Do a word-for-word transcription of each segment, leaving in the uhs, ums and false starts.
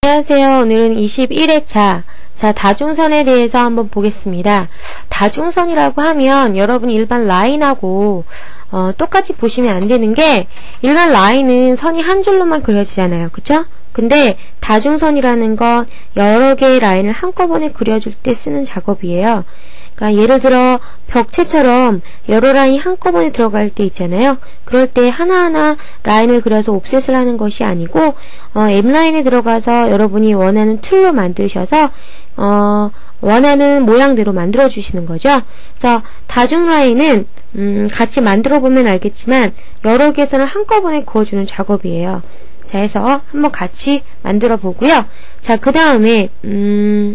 안녕하세요. 오늘은 이십일 회차 자 다중선에 대해서 한번 보겠습니다. 다중선이라고 하면 여러분이 일반 라인하고 어, 똑같이 보시면 안 되는 게, 일반 라인은 선이 한 줄로만 그려지잖아요. 그쵸? 근데 다중선이라는 건 여러 개의 라인을 한꺼번에 그려줄 때 쓰는 작업이에요. 그러니까 예를 들어 벽체처럼 여러 라인이 한꺼번에 들어갈 때 있잖아요. 그럴 때 하나하나 라인을 그려서 옵셋을 하는 것이 아니고 어, M라인에 들어가서 여러분이 원하는 틀로 만드셔서 어, 원하는 모양대로 만들어 주시는 거죠. 그래서 다중 라인은 음, 같이 만들어 보면 알겠지만 여러 개의 선을 한꺼번에 그어주는 작업이에요. 자, 해서 한번 같이 만들어 보고요. 자, 그 다음에 음,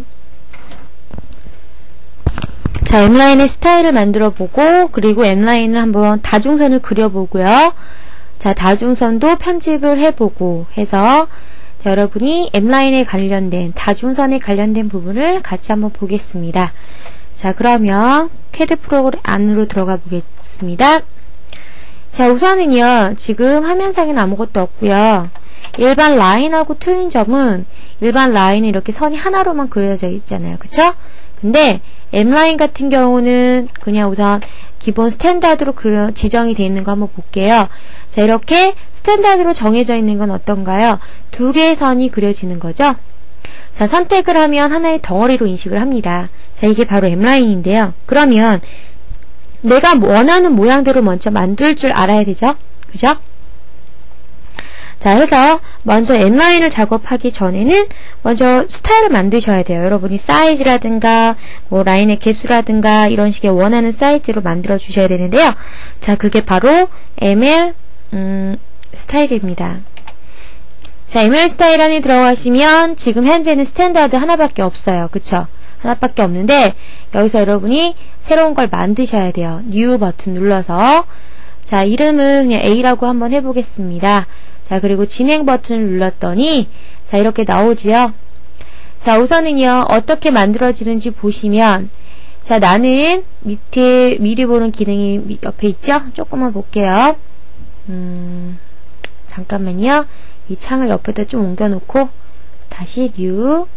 자, M라인의 스타일을 만들어 보고, 그리고 M라인을 한번 다중선을 그려보고요. 자, 다중선도 편집을 해보고 해서 자, 여러분이 M라인에 관련된, 다중선에 관련된 부분을 같이 한번 보겠습니다. 자, 그러면 캐드 프로그램 안으로 들어가 보겠습니다. 자, 우선은요, 지금 화면상에는 아무것도 없고요. 일반 라인하고 틀린 점은, 일반 라인은 이렇게 선이 하나로만 그려져 있잖아요. 그쵸? 근데 M라인 같은 경우는 그냥 우선 기본 스탠다드로 그려, 지정이 되어 있는 거 한번 볼게요. 자, 이렇게 스탠다드로 정해져 있는 건 어떤가요? 두 개의 선이 그려지는 거죠. 자, 선택을 하면 하나의 덩어리로 인식을 합니다. 자, 이게 바로 M라인인데요. 그러면 내가 원하는 모양대로 먼저 만들 줄 알아야 되죠? 그죠? 자, 해서 먼저 M라인을 작업하기 전에는 먼저 스타일을 만드셔야 돼요. 여러분이 사이즈라든가 뭐 라인의 개수라든가 이런 식의 원하는 사이즈로 만들어 주셔야 되는데요. 자, 그게 바로 엠엘 음, 스타일입니다. 자, 엠엘 스타일 안에 들어가시면 지금 현재는 스탠다드 하나밖에 없어요. 그쵸? 하나밖에 없는데 여기서 여러분이 새로운 걸 만드셔야 돼요. 뉴 버튼 눌러서 자, 이름은 그냥 A라고 한번 해보겠습니다. 자, 그리고 진행 버튼을 눌렀더니 자, 이렇게 나오지요. 자, 우선은요, 어떻게 만들어지는지 보시면 자, 나는 밑에 미리 보는 기능이 옆에 있죠? 조금만 볼게요. 음, 잠깐만요. 이 창을 옆에다 좀 옮겨놓고 다시 뉴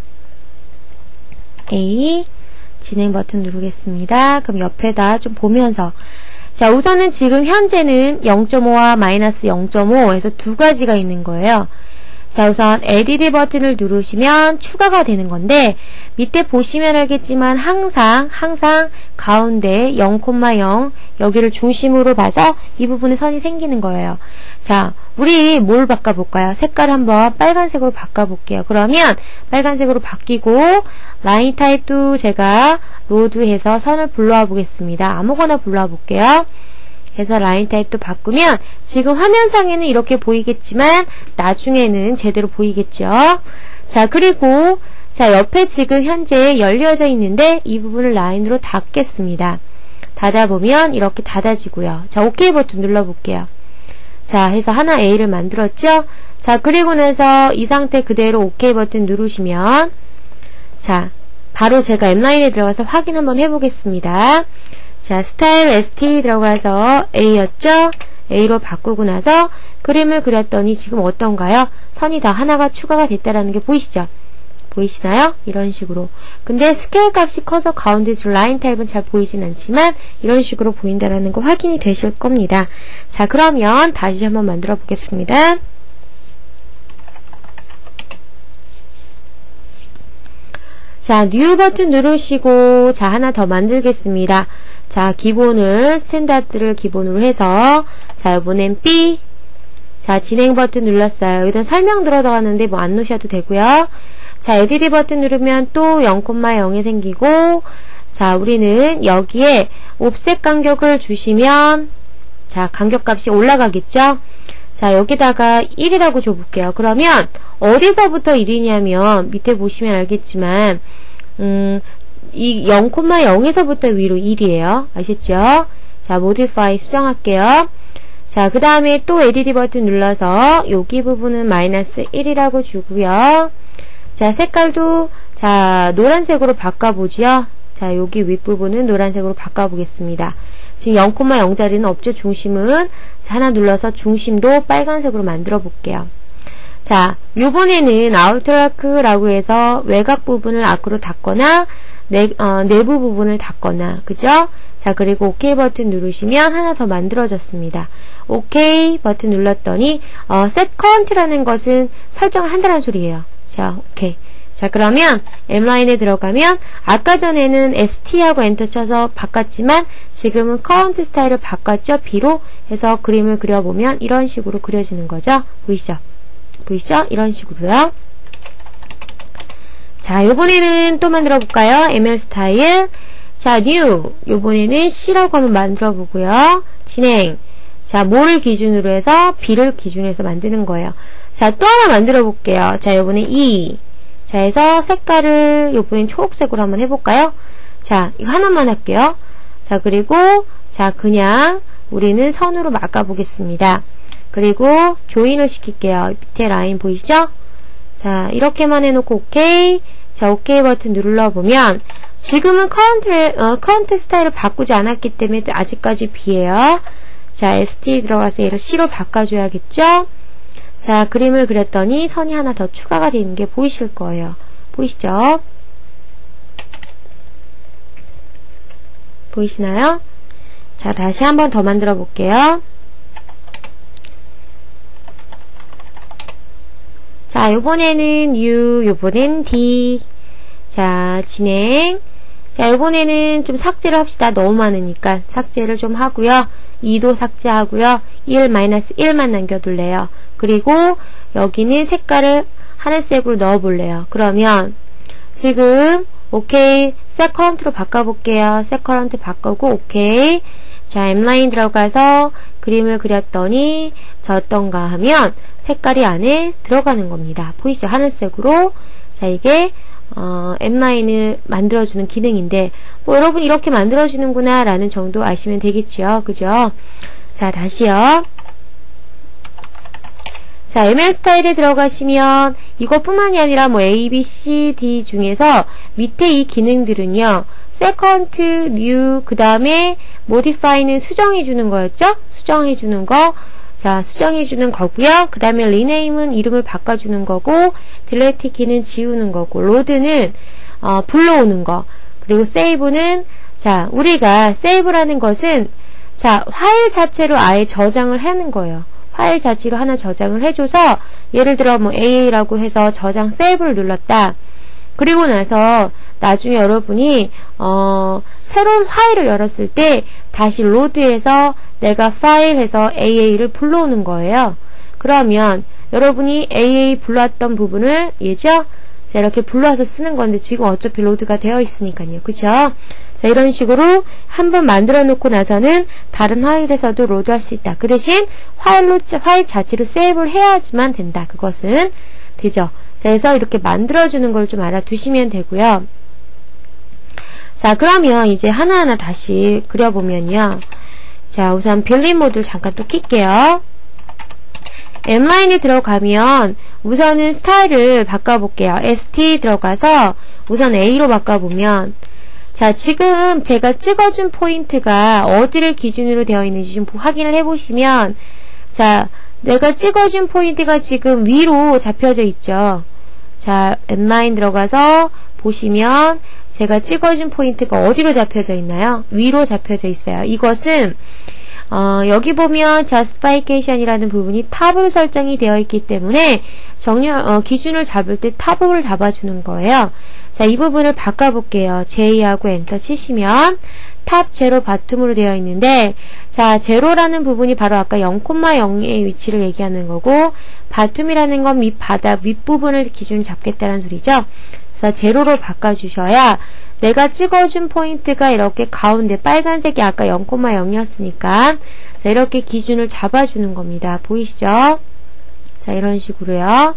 A 진행 버튼 누르겠습니다. 그럼 옆에다 좀 보면서 자, 우선은 지금 현재는 영 점 오와 마이너스 영 점 오에서 두 가지가 있는 거예요. 자, 우선 에디트 버튼을 누르시면 추가가 되는 건데 밑에 보시면 알겠지만 항상 항상 가운데 영 콤마 영 여기를 중심으로 봐서 이 부분에 선이 생기는 거예요. 자, 우리 뭘 바꿔볼까요? 색깔 한번 빨간색으로 바꿔볼게요. 그러면 빨간색으로 바뀌고 라인 타입도 제가 로드해서 선을 불러와 보겠습니다. 아무거나 불러와 볼게요. 해서 라인 타입도 바꾸면 지금 화면상에는 이렇게 보이겠지만 나중에는 제대로 보이겠죠. 자, 그리고 자, 옆에 지금 현재 열려져 있는데 이 부분을 라인으로 닫겠습니다. 닫아보면 이렇게 닫아지고요. 자, 오케이 버튼 눌러볼게요. 자, 해서 하나 A를 만들었죠. 자, 그리고 나서 이 상태 그대로 오케이 버튼 누르시면 자, 바로 제가 M라인에 들어가서 확인 한번 해보겠습니다. 자, 스타일 에스티 들어가서 A였죠? A로 바꾸고 나서 그림을 그렸더니 지금 어떤가요? 선이 다 하나가 추가가 됐다라는 게 보이시죠? 보이시나요? 이런 식으로. 근데 스케일 값이 커서 가운데 줄 라인 타입은 잘 보이진 않지만 이런 식으로 보인다라는 거 확인이 되실 겁니다. 자, 그러면 다시 한번 만들어 보겠습니다. 자, 뉴 버튼 누르시고 자, 하나 더 만들겠습니다. 자, 기본을 스탠다드를 기본으로 해서 자, 이번엔 B 자, 진행 버튼 눌렀어요. 여기다 설명 들어가는데 뭐 안 넣으셔도 되고요. 자, 에디트 버튼 누르면 또 영 콤마 영이 생기고 자, 우리는 여기에 옵셋 간격을 주시면 자, 간격값이 올라가겠죠? 자, 여기다가 일이라고 줘볼게요. 그러면 어디서부터 일이냐면 밑에 보시면 알겠지만 음, 이 영 콤마 영에서부터 위로 일이에요. 아셨죠? 자, modify 수정할게요. 자, 그 다음에 또 에디트 버튼 눌러서 여기 부분은 마이너스 일이라고 주고요. 자, 색깔도 자, 노란색으로 바꿔보지요. 자, 여기 윗부분은 노란색으로 바꿔보겠습니다. 지금 영 콤마 영짜리는 없죠. 중심은 자, 하나 눌러서 중심도 빨간색으로 만들어 볼게요. 자, 요번에는 아웃트라크라고 해서 외곽 부분을 아크로 닫거나 내, 어, 내부 부분을 닫거나, 그죠? 자, 그리고 오케이 버튼 누르시면 하나 더 만들어졌습니다. 오케이 버튼 눌렀더니 어, set current라는 것은 설정을 한다는 소리예요. 자, 오케이. 자, 그러면 엠라인에 들어가면 아까 전에는 에스티하고 엔터 쳐서 바꿨지만 지금은 current 스타일을 바꿨죠. B로 해서 그림을 그려보면 이런 식으로 그려지는 거죠. 보이시죠? 보이시죠? 이런 식으로요. 자, 요번에는 또 만들어 볼까요? 엠엘 스타일. 자, new. 요번에는 C라고 한번 만들어 보고요. 진행. 자, 뭐를 기준으로 해서 B를 기준으로 해서 만드는 거예요. 자, 또 하나 만들어 볼게요. 자, 요번에 E. 자, 해서 색깔을 요번엔 초록색으로 한번 해볼까요? 자, 이거 하나만 할게요. 자, 그리고 자, 그냥 우리는 선으로 막아 보겠습니다. 그리고 조인을 시킬게요. 밑에 라인 보이시죠? 자, 이렇게만 해놓고 오케이. 자, 오케이 버튼 눌러보면 지금은 커런트, 어, 커런트 스타일을 바꾸지 않았기 때문에 아직까지 B예요. 자, 에스티 들어가서 얘를 C로 바꿔줘야겠죠? 자, 그림을 그렸더니 선이 하나 더 추가가 되는 게 보이실 거예요. 보이시죠? 보이시나요? 자, 다시 한번 더 만들어 볼게요. 자, 요번에는 U, 요번엔 D. 자, 진행. 자, 요번에는 좀 삭제를 합시다. 너무 많으니까 삭제를 좀 하고요. 이도 삭제하고요. 일, 마이너스 일만 남겨둘래요. 그리고 여기는 색깔을 하늘색으로 넣어볼래요. 그러면 지금 오케이, set current로 바꿔볼게요. set current 바꾸고 오케이. 자, 엠라인 들어가서 그림을 그렸더니 저 어떤가 하면 색깔이 안에 들어가는 겁니다. 보이죠? 하늘색으로. 자, 이게 어, 엠라인을 만들어주는 기능인데 뭐 여러분 이렇게 만들어주는구나 라는 정도 아시면 되겠죠. 그죠? 자, 다시요. 자, 엠엘 스타일에 들어가시면 이것뿐만이 아니라 뭐 A, B, C, D 중에서 밑에 이 기능들은요. second, new, 그 다음에 modify는 수정해주는 거였죠? 수정해주는 거. 자, 수정해주는 거고요. 그 다음에 rename은 이름을 바꿔주는 거고, delete 키는 지우는 거고, load는 어, 불러오는 거. 그리고 save는 자, 우리가 save라는 것은 자, 파일 자체로 아예 저장을 하는 거예요. 파일 자체로 하나 저장을 해줘서 예를 들어 뭐 에이에이라고 해서 저장 save를 눌렀다. 그리고 나서 나중에 여러분이 어, 새로운 파일을 열었을 때 다시 로드해서 내가 파일해서 에이에이를 불러오는 거예요. 그러면 여러분이 에이에이 불러왔던 부분을 예죠? 자, 이렇게 불러와서 쓰는 건데 지금 어차피 로드가 되어 있으니까요. 그쵸? 자, 이런 식으로 한번 만들어 놓고 나서는 다른 파일에서도 로드할 수 있다. 그 대신 파일로, 파일 자체로 세이브를 해야지만 된다. 그것은 되죠. 자, 그래서 이렇게 만들어주는 걸 좀 알아두시면 되고요. 자, 그러면 이제 하나하나 다시 그려보면요. 자, 우선 빌린 모드를 잠깐 또 킬게요. 엠라인에 들어가면 우선은 스타일을 바꿔볼게요. 에스티 들어가서 우선 A로 바꿔보면 자, 지금 제가 찍어준 포인트가 어디를 기준으로 되어 있는지 좀 확인을 해보시면 자, 내가 찍어준 포인트가 지금 위로 잡혀져 있죠. 자, 엠라인 들어가서 보시면 제가 찍어준 포인트가 어디로 잡혀져 있나요? 위로 잡혀져 있어요. 이것은 어, 여기 보면 justification이라는 부분이 탑으로 설정이 되어 있기 때문에 정렬, 어, 기준을 잡을 때 탑으로 잡아주는 거예요. 자, 이 부분을 바꿔볼게요. 제이하고 엔터 치시면 탑 제로 바텀으로 되어 있는데 자, 제로라는 부분이 바로 아까 영 콤마 영의 위치를 얘기하는 거고 바텀이라는 건 밑 바닥, 윗부분을 기준을 잡겠다는 소리죠. 그래서 제로로 바꿔주셔야 내가 찍어준 포인트가 이렇게 가운데 빨간색이 아까 영 콤마 영이었으니까 자, 이렇게 기준을 잡아주는 겁니다. 보이시죠? 자, 이런 식으로요.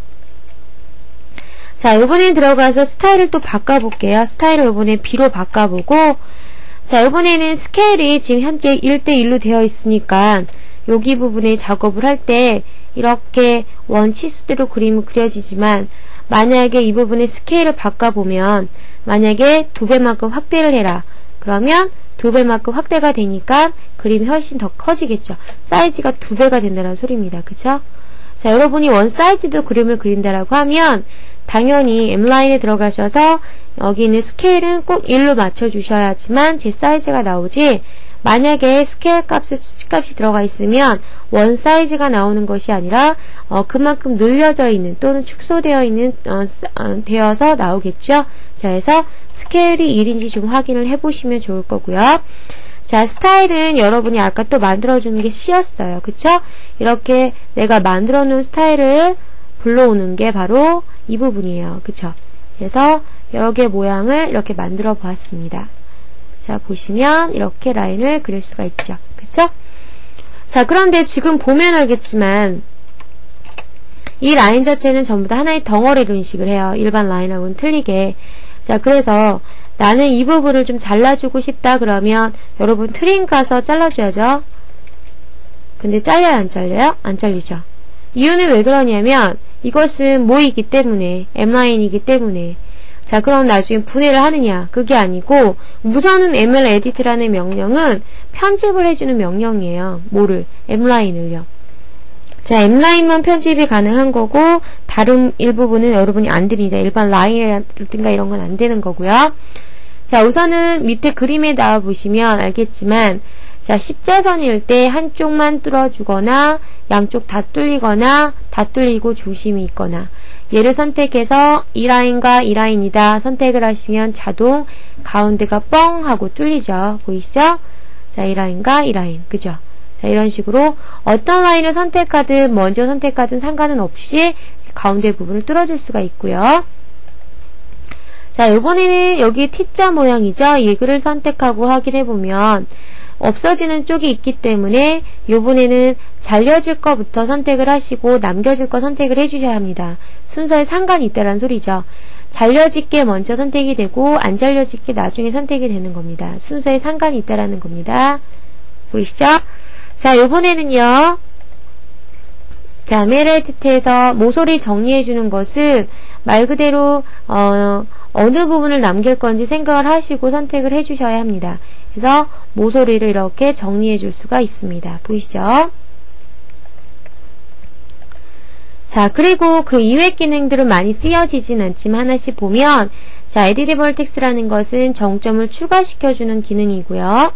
자, 요번엔 들어가서 스타일을 또 바꿔볼게요. 스타일을 요번에 B로 바꿔보고 자, 요번에는 스케일이 지금 현재 일 대 일로 되어 있으니까 여기 부분에 작업을 할 때 이렇게 원치수대로 그림이 그려지지만 만약에 이 부분의 스케일을 바꿔보면 만약에 두 배만큼 확대를 해라. 그러면 두 배만큼 확대가 되니까 그림이 훨씬 더 커지겠죠. 사이즈가 두 배가 된다는 소리입니다. 그쵸? 자, 여러분이 원 사이즈도 그림을 그린다라고 하면 당연히 엠라인에 들어가셔서 여기 있는 스케일은 꼭 일로 맞춰주셔야지만 제 사이즈가 나오지, 만약에 스케일 값에 수치값이 들어가 있으면 원 사이즈가 나오는 것이 아니라 어, 그만큼 늘려져 있는 또는 축소되어 있는 어, 어, 되어서 나오겠죠. 자, 그래서 스케일이 일인지 좀 확인을 해보시면 좋을 거고요. 자, 스타일은 여러분이 아까 또 만들어주는 게 C였어요. 그쵸? 이렇게 내가 만들어 놓은 스타일을 불러오는 게 바로 이 부분이에요. 그쵸? 그래서 여러 개의 모양을 이렇게 만들어 보았습니다. 자, 보시면 이렇게 라인을 그릴 수가 있죠. 그쵸? 자, 그런데 지금 보면 알겠지만 이 라인 자체는 전부 다 하나의 덩어리로 인식을 해요. 일반 라인하고는 틀리게. 자, 그래서 나는 이 부분을 좀 잘라주고 싶다 그러면 여러분 트림 가서 잘라줘야죠. 근데 잘려요, 안 잘려요? 안 잘리죠. 이유는 왜 그러냐면 이것은 뭐이기 때문에, 엠라인이기 때문에. 자, 그럼 나중에 분해를 하느냐? 그게 아니고 우선은 엠엘 에디트라는 명령은 편집을 해주는 명령이에요. 뭐를? 엠라인을요. 자, 엠라인만 편집이 가능한 거고 다른 일부분은 여러분이 안 됩니다. 일반 라인이라든가 이런 건 안 되는 거고요. 자, 우선은 밑에 그림에 나와 보시면 알겠지만, 자, 십자선일 때 한쪽만 뚫어주거나 양쪽 다 뚫리거나 다 뚫리고 중심이 있거나, 얘를 선택해서 이 라인과 이 라인이다 선택을 하시면 자동 가운데가 뻥 하고 뚫리죠. 보이시죠? 자, 이 라인과 이 라인, 그죠? 자, 이런 식으로 어떤 라인을 선택하든 먼저 선택하든 상관은 없이 가운데 부분을 뚫어줄 수가 있고요. 자, 이번에는 여기 T자 모양이죠. 이거를 선택하고 확인해보면 없어지는 쪽이 있기 때문에 이번에는 잘려질 거부터 선택을 하시고 남겨질 거 선택을 해주셔야 합니다. 순서에 상관이 있다는 소리죠. 잘려질 게 먼저 선택이 되고 안 잘려질 게 나중에 선택이 되는 겁니다. 순서에 상관이 있다는 겁니다. 보이시죠? 자, 이번에는요. 자, 엠엘 에디트에서 모서리 정리해주는 것은 말 그대로 어, 어느 부분을 남길 건지 생각을 하시고 선택을 해주셔야 합니다. 그래서 모서리를 이렇게 정리해 줄 수가 있습니다. 보이시죠? 자, 그리고 그 이외 기능들은 많이 쓰여지진 않지만 하나씩 보면, 자, 에디트 벌텍스라는 것은 정점을 추가시켜주는 기능이고요.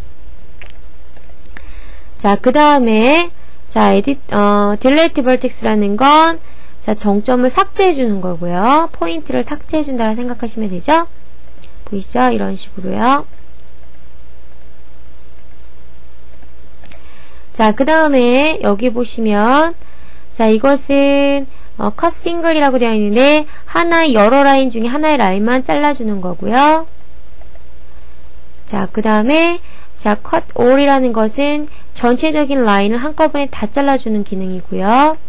자, 그 다음에 자, 에디, 어, 딜레이트 벌텍스라는 건 자, 정점을 삭제해주는 거고요. 포인트를 삭제해준다고 생각하시면 되죠? 보이시죠? 이런 식으로요. 자, 그 다음에 여기 보시면 자, 이것은 어, 컷 싱글이라고 되어 있는데 하나의 여러 라인 중에 하나의 라인만 잘라주는 거고요. 자, 그 다음에 자, 컷 올이라는 것은 전체적인 라인을 한꺼번에 다 잘라주는 기능이고요.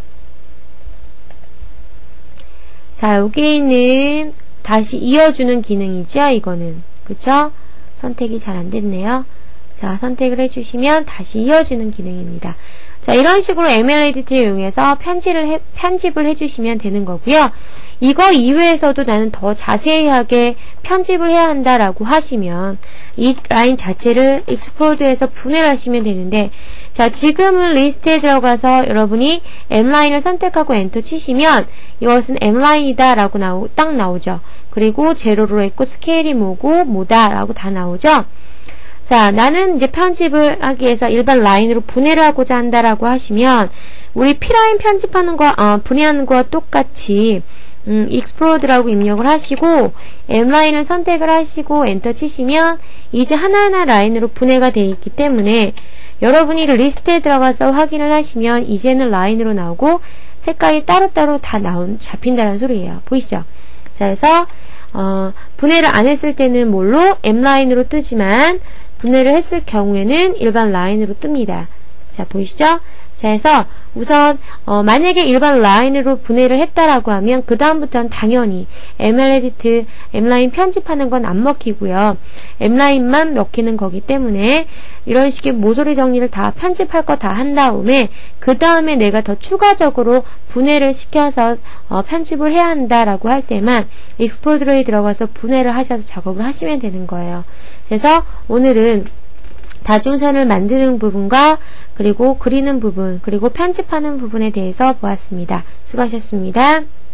자, 여기 있는 다시 이어주는 기능이죠, 이거는. 그쵸? 선택이 잘 안 됐네요. 자, 선택을 해주시면 다시 이어주는 기능입니다. 자, 이런 식으로 엠엘 에디트를 이용해서 편집을, 해, 편집을 해주시면 되는 거고요. 이거 이외에서도 나는 더 자세하게 편집을 해야 한다라고 하시면 이 라인 자체를 익스플로드해서 분해를 하시면 되는데, 자, 지금은 리스트에 들어가서 여러분이 엠라인을 선택하고 엔터 치시면 이것은 엠라인이다 라고 나오, 딱 나오죠. 그리고 제로로 했고 스케일이 뭐고 뭐다 라고 다 나오죠. 자, 나는 이제 편집을 하기 위해서 일반 라인으로 분해를 하고자 한다라고 하시면 우리 P라인 편집하는 거, 어, 분해하는 거와 똑같이 음, 익스플로드라고 입력을 하시고 엠라인을 선택을 하시고 엔터 치시면 이제 하나하나 라인으로 분해가 되어 있기 때문에 여러분이 리스트에 들어가서 확인을 하시면 이제는 라인으로 나오고 색깔이 따로따로 다 나온, 잡힌다는 소리예요. 보이시죠? 자, 그래서 어, 분해를 안 했을 때는 뭘로? 엠라인으로 뜨지만 분해를 했을 경우에는 일반 라인으로 뜹니다. 자, 보이시죠? 자, 해서 우선 어, 만약에 일반 라인으로 분해를 했다라고 하면 그 다음부터는 당연히 엠엘 에디트, 엠라인 편집하는 건 안 먹히고요. 엠라인만 먹히는 거기 때문에 이런 식의 모서리 정리를 다 편집할 거 다 한 다음에 그 다음에 내가 더 추가적으로 분해를 시켜서 어, 편집을 해야 한다라고 할 때만 익스플로드에 들어가서 분해를 하셔서 작업을 하시면 되는 거예요. 그래서 오늘은 다중선을 만드는 부분과 그리고 그리는 부분, 그리고 편집하는 부분에 대해서 보았습니다. 수고하셨습니다.